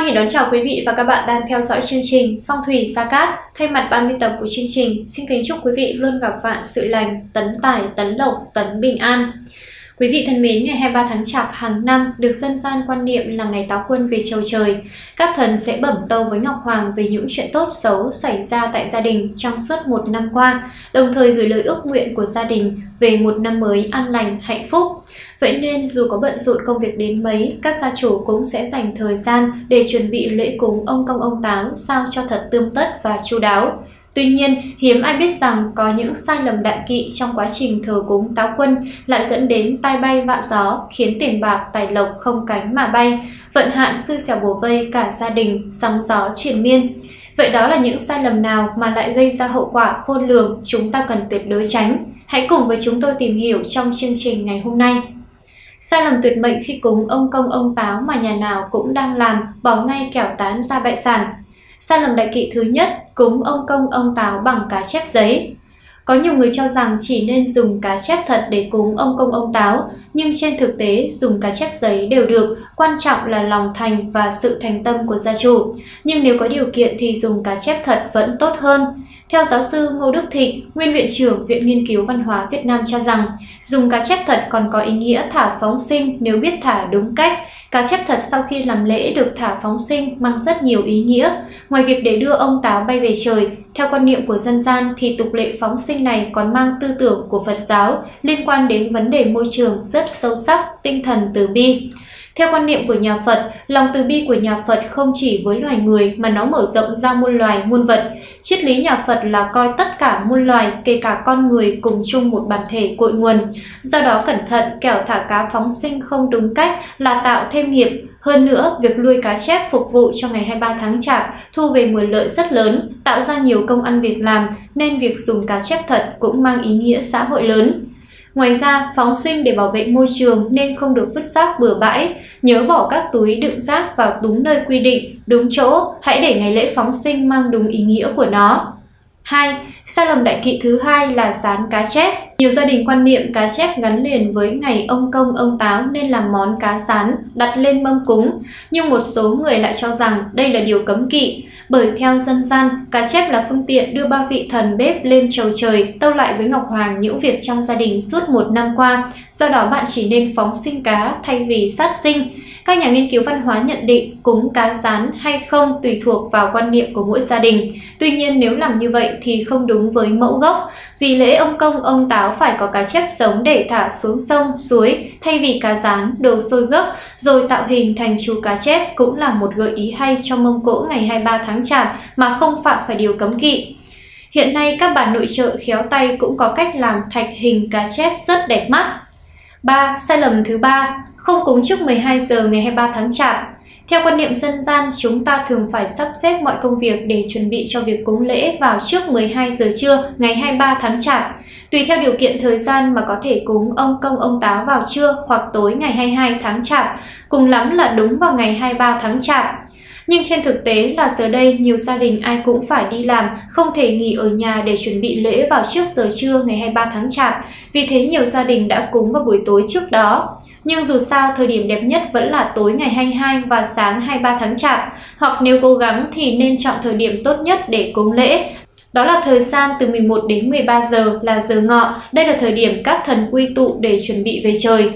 Hỷ đón chào quý vị và các bạn đang theo dõi chương trình Phong thủy Sa Cát. Thay mặt ban biên tập của chương trình, xin kính chúc quý vị luôn gặp vạn sự lành, tấn tài, tấn lộc, tấn bình an. Quý vị thân mến, ngày 23 tháng Chạp hàng năm được dân gian quan niệm là ngày táo quân về chầu trời. Các thần sẽ bẩm tâu với Ngọc Hoàng về những chuyện tốt xấu xảy ra tại gia đình trong suốt một năm qua, đồng thời gửi lời ước nguyện của gia đình về một năm mới an lành, hạnh phúc. Vậy nên dù có bận rộn công việc đến mấy, các gia chủ cũng sẽ dành thời gian để chuẩn bị lễ cúng ông Công ông Táo sao cho thật tươm tất và chu đáo. Tuy nhiên, hiếm ai biết rằng có những sai lầm đạn kỵ trong quá trình thờ cúng táo quân lại dẫn đến tai bay vạ gió, khiến tiền bạc tài lộc không cánh mà bay, vận hạn xui xẻo bủa vây cả gia đình, sóng gió triền miên. Vậy đó là những sai lầm nào mà lại gây ra hậu quả khôn lường chúng ta cần tuyệt đối tránh? Hãy cùng với chúng tôi tìm hiểu trong chương trình ngày hôm nay. Sai lầm tuyệt mệnh khi cúng ông Công ông Táo mà nhà nào cũng đang làm, bỏ ngay kẻo tán ra bại sản. Sai lầm đại kỵ thứ nhất, cúng ông Công ông Táo bằng cá chép giấy. Có nhiều người cho rằng chỉ nên dùng cá chép thật để cúng ông Công ông Táo, nhưng trên thực tế dùng cá chép giấy đều được, quan trọng là lòng thành và sự thành tâm của gia chủ. Nhưng nếu có điều kiện thì dùng cá chép thật vẫn tốt hơn. Theo giáo sư Ngô Đức Thịnh, nguyên viện trưởng Viện Nghiên cứu Văn hóa Việt Nam cho rằng, dùng cá chép thật còn có ý nghĩa thả phóng sinh nếu biết thả đúng cách. Cá chép thật sau khi làm lễ được thả phóng sinh mang rất nhiều ý nghĩa. Ngoài việc để đưa ông Táo bay về trời, theo quan niệm của dân gian thì tục lệ phóng sinh này còn mang tư tưởng của Phật giáo liên quan đến vấn đề môi trường rất sâu sắc, tinh thần từ bi. Theo quan niệm của nhà Phật, lòng từ bi của nhà Phật không chỉ với loài người mà nó mở rộng ra muôn loài, muôn vật. Triết lý nhà Phật là coi tất cả muôn loài, kể cả con người cùng chung một bản thể cội nguồn. Do đó cẩn thận kẻo thả cá phóng sinh không đúng cách là tạo thêm nghiệp. Hơn nữa, việc nuôi cá chép phục vụ cho ngày 23 tháng Chạp thu về nguồn lợi rất lớn, tạo ra nhiều công ăn việc làm, nên việc dùng cá chép thật cũng mang ý nghĩa xã hội lớn. Ngoài ra, phóng sinh để bảo vệ môi trường nên không được vứt rác bừa bãi. Nhớ bỏ các túi đựng rác vào đúng nơi quy định, đúng chỗ. Hãy để ngày lễ phóng sinh mang đúng ý nghĩa của nó. 2. Sai lầm đại kỵ thứ hai là rán cá chép. Nhiều gia đình quan niệm cá chép gắn liền với ngày ông Công ông Táo nên làm món cá rán đặt lên mâm cúng. Nhưng một số người lại cho rằng đây là điều cấm kỵ. Bởi theo dân gian, cá chép là phương tiện đưa ba vị thần bếp lên chầu trời, tâu lại với Ngọc Hoàng những việc trong gia đình suốt một năm qua. Do đó bạn chỉ nên phóng sinh cá thay vì sát sinh. Các nhà nghiên cứu văn hóa nhận định cúng cá rán hay không tùy thuộc vào quan niệm của mỗi gia đình. Tuy nhiên nếu làm như vậy thì không đúng với mẫu gốc. Vì lễ ông Công ông Táo phải có cá chép sống để thả xuống sông, suối thay vì cá rán, đồ sôi gấc rồi tạo hình thành chú cá chép cũng là một gợi ý hay cho mâm cỗ ngày 23 tháng Chạp mà không phạm phải điều cấm kỵ. Hiện nay các bà nội trợ khéo tay cũng có cách làm thạch hình cá chép rất đẹp mắt. 3. Sai lầm thứ ba, không cúng trước 12 giờ ngày 23 tháng Chạp. Theo quan niệm dân gian, chúng ta thường phải sắp xếp mọi công việc để chuẩn bị cho việc cúng lễ vào trước 12 giờ trưa ngày 23 tháng Chạp. Tùy theo điều kiện thời gian mà có thể cúng ông Công ông Táo vào trưa hoặc tối ngày 22 tháng Chạp, cùng lắm là đúng vào ngày 23 tháng Chạp. Nhưng trên thực tế là giờ đây nhiều gia đình ai cũng phải đi làm, không thể nghỉ ở nhà để chuẩn bị lễ vào trước giờ trưa ngày 23 tháng Chạp. Vì thế nhiều gia đình đã cúng vào buổi tối trước đó. Nhưng dù sao, thời điểm đẹp nhất vẫn là tối ngày 22 và sáng 23 tháng Chạp. Hoặc nếu cố gắng thì nên chọn thời điểm tốt nhất để cúng lễ. Đó là thời gian từ 11 đến 13 giờ là giờ ngọ. Đây là thời điểm các thần quy tụ để chuẩn bị về trời.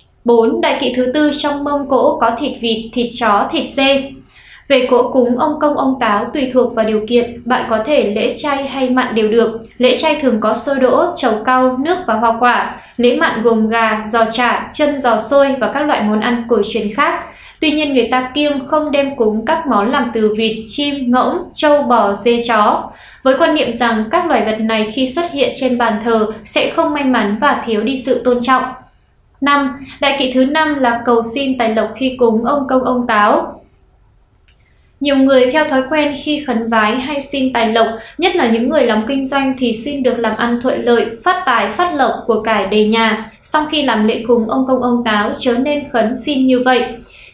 4. Đại kỵ thứ tư, trong mâm cỗ có thịt vịt, thịt chó, thịt dê. Về cỗ cúng ông Công ông Táo tùy thuộc vào điều kiện, bạn có thể lễ chay hay mặn đều được. Lễ chay thường có xôi đỗ, trầu cau, nước và hoa quả. Lễ mặn gồm gà, giò chả, chân giò xôi và các loại món ăn cổ truyền khác. Tuy nhiên người ta kiêng không đem cúng các món làm từ vịt, chim, ngỗng, trâu, bò, dê, chó. Với quan niệm rằng các loài vật này khi xuất hiện trên bàn thờ sẽ không may mắn và thiếu đi sự tôn trọng. 5. Đại kỵ thứ 5 là cầu xin tài lộc khi cúng ông Công ông Táo. Nhiều người theo thói quen khi khấn vái hay xin tài lộc, nhất là những người làm kinh doanh thì xin được làm ăn thuận lợi, phát tài, phát lộc, của cải đầy nhà. Sau khi làm lễ cúng ông Công ông Táo chớ nên khấn xin như vậy.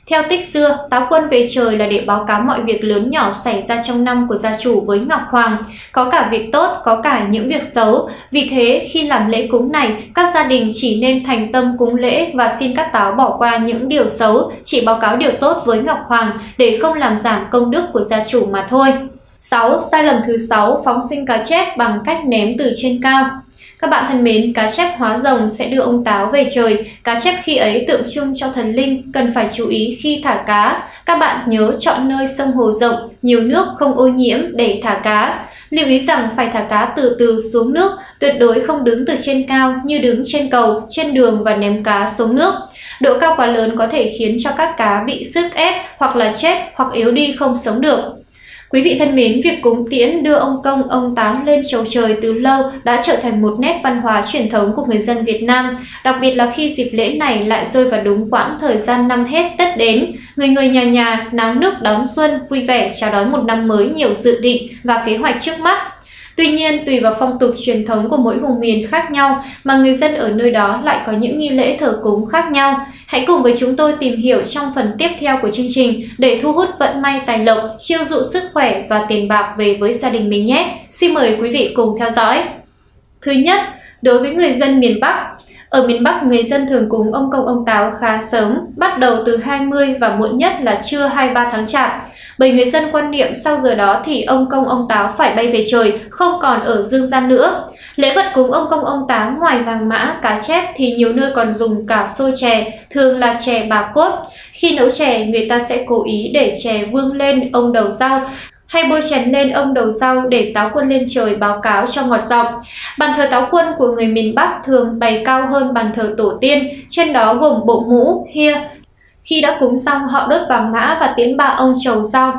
Theo tích xưa, táo quân về trời là để báo cáo mọi việc lớn nhỏ xảy ra trong năm của gia chủ với Ngọc Hoàng, có cả việc tốt, có cả những việc xấu. Vì thế, khi làm lễ cúng này, các gia đình chỉ nên thành tâm cúng lễ và xin các táo bỏ qua những điều xấu, chỉ báo cáo điều tốt với Ngọc Hoàng để không làm giảm công đức của gia chủ mà thôi. 6. Sai lầm thứ 6, phóng sinh cá chép bằng cách ném từ trên cao. Các bạn thân mến, cá chép hóa rồng sẽ đưa ông táo về trời. Cá chép khi ấy tượng trưng cho thần linh, cần phải chú ý khi thả cá. Các bạn nhớ chọn nơi sông hồ rộng, nhiều nước không ô nhiễm để thả cá. Lưu ý rằng phải thả cá từ từ xuống nước, tuyệt đối không đứng từ trên cao như đứng trên cầu, trên đường và ném cá xuống nước. Độ cao quá lớn có thể khiến cho các cá bị sức ép hoặc là chết hoặc yếu đi không sống được. Quý vị thân mến, việc cúng tiễn đưa ông công, ông táo lên chầu trời từ lâu đã trở thành một nét văn hóa truyền thống của người dân Việt Nam, đặc biệt là khi dịp lễ này lại rơi vào đúng quãng thời gian năm hết Tết đến. Người người nhà nhà náo nức đón xuân, vui vẻ chào đón một năm mới nhiều dự định và kế hoạch trước mắt. Tuy nhiên, tùy vào phong tục truyền thống của mỗi vùng miền khác nhau mà người dân ở nơi đó lại có những nghi lễ thờ cúng khác nhau. Hãy cùng với chúng tôi tìm hiểu trong phần tiếp theo của chương trình để thu hút vận may tài lộc, chiêu dụ sức khỏe và tiền bạc về với gia đình mình nhé. Xin mời quý vị cùng theo dõi. Thứ nhất, đối với người dân miền Bắc. Ở miền Bắc, người dân thường cúng ông công ông táo khá sớm, bắt đầu từ 20 và muộn nhất là trưa 23 tháng Chạp. Bởi người dân quan niệm sau giờ đó thì ông công ông táo phải bay về trời, không còn ở dương gian nữa. Lễ vật cúng ông công ông táo ngoài vàng mã, cá chép thì nhiều nơi còn dùng cả xôi chè, thường là chè bà cốt. Khi nấu chè, người ta sẽ cố ý để chè vương lên ông đầu rau, hay bôi chén lên ông đầu rau để táo quân lên trời báo cáo cho ngọt giọng. Bàn thờ táo quân của người miền Bắc thường bày cao hơn bàn thờ tổ tiên, trên đó gồm bộ mũ, hia. Khi đã cúng xong, họ đốt vàng mã và tiễn ba ông trầu rau.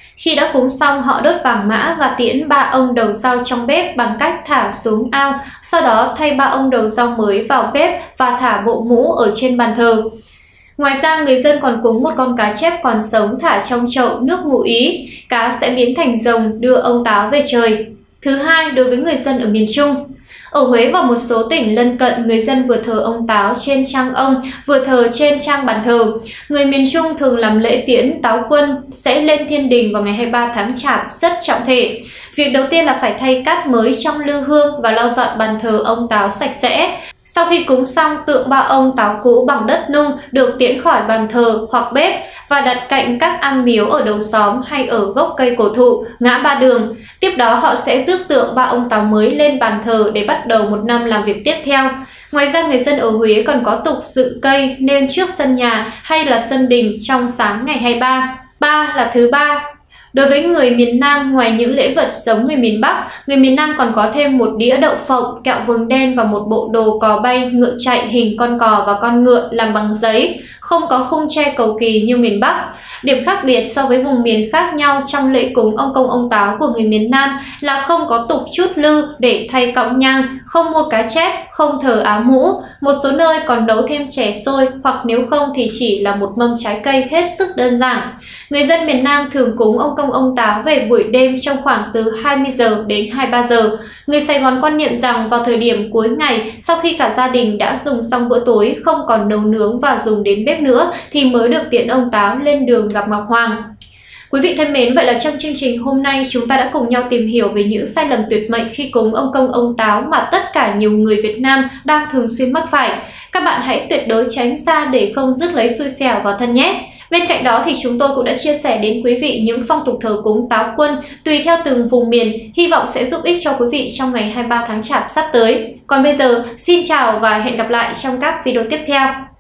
Ba ông đầu rau trong bếp bằng cách thả xuống ao, sau đó thay ba ông đầu rau mới vào bếp và thả bộ mũ ở trên bàn thờ. Ngoài ra, người dân còn cúng một con cá chép còn sống thả trong chậu nước ngụ ý, cá sẽ biến thành rồng đưa ông táo về trời. Thứ hai, đối với người dân ở miền Trung. Ở Huế và một số tỉnh lân cận, người dân vừa thờ ông táo trên trang ông, vừa thờ trên trang bàn thờ. Người miền Trung thường làm lễ tiễn táo quân sẽ lên thiên đình vào ngày 23 tháng Chạp rất trọng thể. Việc đầu tiên là phải thay cát mới trong lư hương và lau dọn bàn thờ ông táo sạch sẽ. Sau khi cúng xong, tượng ba ông táo cũ bằng đất nung được tiễn khỏi bàn thờ hoặc bếp và đặt cạnh các am miếu ở đầu xóm hay ở gốc cây cổ thụ, ngã ba đường. Tiếp đó họ sẽ rước tượng ba ông táo mới lên bàn thờ để bắt đầu một năm làm việc tiếp theo. Ngoài ra, người dân ở Huế còn có tục dựng cây nêu trước sân nhà hay là sân đình trong sáng ngày 23. 3 là thứ ba. Đối với người miền Nam, ngoài những lễ vật giống người miền Bắc, người miền Nam còn có thêm một đĩa đậu phộng, kẹo vừng đen và một bộ đồ cò bay, ngựa chạy hình con cò và con ngựa làm bằng giấy, không có khung tre cầu kỳ như miền Bắc. Điểm khác biệt so với vùng miền khác nhau trong lễ cúng ông công ông táo của người miền Nam là không có tục chút lư để thay cọng nhang, không mua cá chép, không thờ áo mũ. Một số nơi còn nấu thêm chè xôi hoặc nếu không thì chỉ là một mâm trái cây hết sức đơn giản. Người dân miền Nam thường cúng ông công ông táo về buổi đêm trong khoảng từ 20 giờ đến 23 giờ. Người Sài Gòn quan niệm rằng vào thời điểm cuối ngày, sau khi cả gia đình đã dùng xong bữa tối, không còn nấu nướng và dùng đến bếp nữa thì mới được tiễn ông táo lên đường gặp Ngọc Hoàng. Quý vị thân mến, vậy là trong chương trình hôm nay chúng ta đã cùng nhau tìm hiểu về những sai lầm tuyệt mệnh khi cúng ông công ông táo mà tất cả nhiều người Việt Nam đang thường xuyên mắc phải. Các bạn hãy tuyệt đối tránh xa để không rước lấy xui xẻo vào thân nhé. Bên cạnh đó thì chúng tôi cũng đã chia sẻ đến quý vị những phong tục thờ cúng táo quân tùy theo từng vùng miền, hy vọng sẽ giúp ích cho quý vị trong ngày 23 tháng Chạp sắp tới. Còn bây giờ, xin chào và hẹn gặp lại trong các video tiếp theo.